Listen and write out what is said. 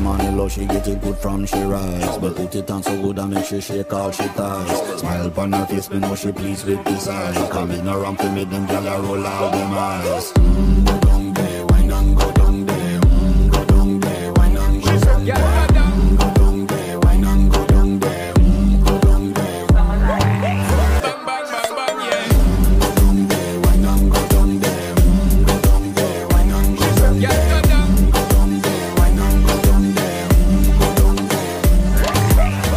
money low, she get it good from she rise. But put it on so good and make she shake all she ties. Smile upon her face, me know she pleased with this eyes. Coming around to me, them gyal a roll out them eyes.